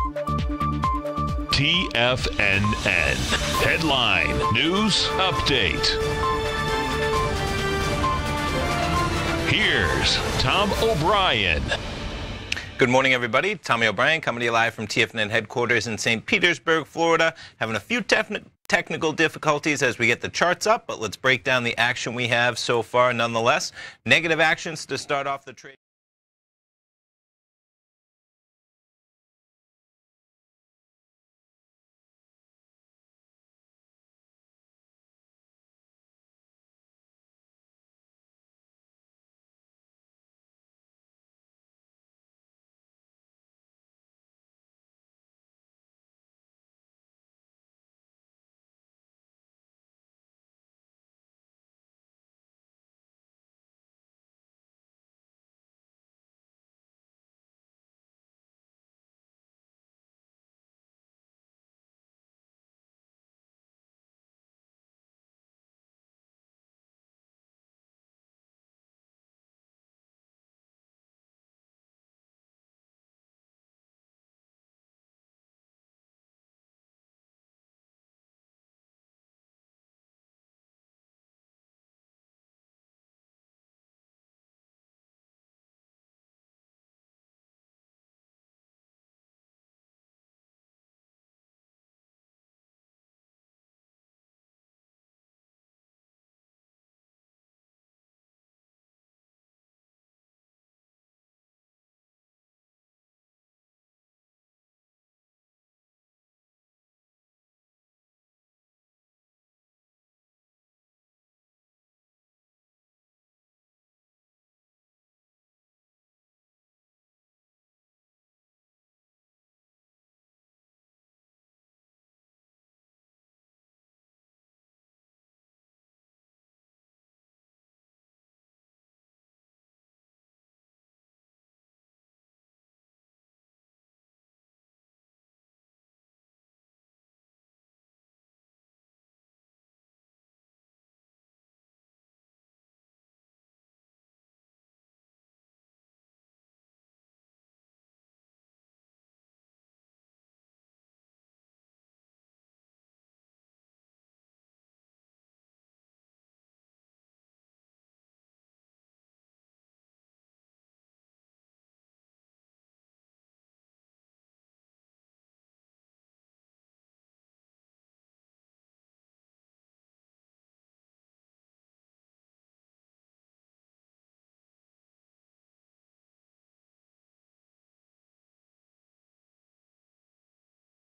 TFNN. Headline News Update. Here's Tom O'Brien. Good morning, everybody. Tommy O'Brien coming to you live from TFNN headquarters in St. Petersburg, Florida. Having a few technical difficulties as we get the charts up, but let's break down the action we have so far nonetheless. Negative actions to start off the trade.